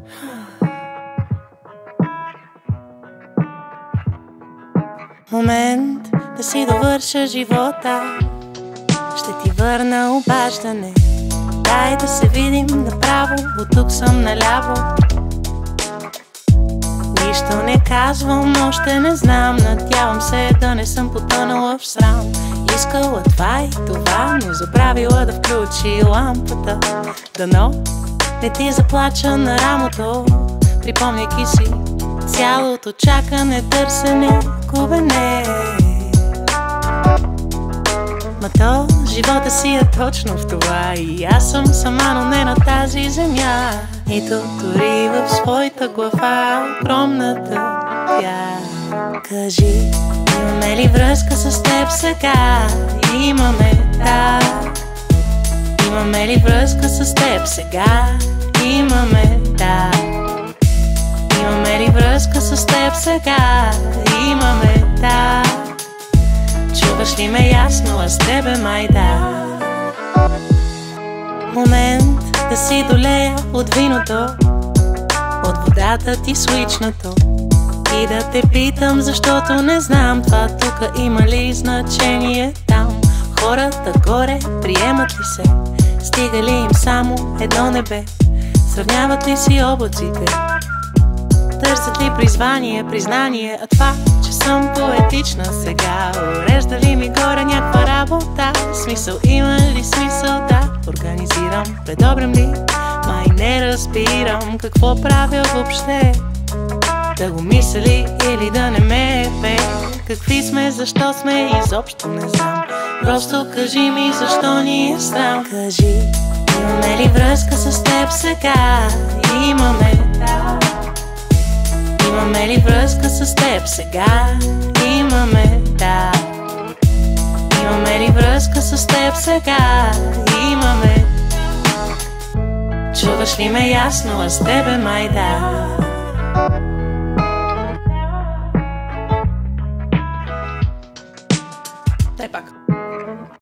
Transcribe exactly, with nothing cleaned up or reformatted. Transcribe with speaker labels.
Speaker 1: Момент да си довърша живота, ще ти върна обаждане. Дай да се видим направо, от тук съм наляво. Нищо не казвам, още не знам. Надявам се да не съм потънала в срам. Искала това и това, но забравила да включи лампата. Дано не ти заплача на рамото, припомняйки си цялото чакане, търсене, губене. Ма то живота си е точно в това, и аз съм сама, но не на тази земя. Нито дори в своята глава, огромната тя. Кажи, имаме ли връзка с теб сега? Имаме, да. Имаме ли връзка с теб сега? Имаме, да. Имаме ли връзка с теб сега? Имаме, да. Чуваш ли ме ясно, а с тебе май да. Момент да си долея от виното, от водата ти с личното, и да те питам, защото не знам това тука има ли значение там. Хората горе приемат ли се? Стига ли им само едно небе? Сравняват ли си облаците? Търсят ли призвание, признание? А това, че съм поетична сега, урежда ли ми горе някаква работа? Смисъл има ли смисъл да организирам? Предобрям ли? Май не разбирам какво правя въобще. Да го мисля ли или да не ме е пе? Какви сме, защо сме, изобщо не знам. Просто кажи ми защо ни е срам. Кажи, имаме ли връзка с теб сега? Имаме, да. Имаме ли връзка с теб сега? Имаме, да. Имаме ли връзка с теб сега? Имаме. Чуваш ли ме ясно, а с тебе май да.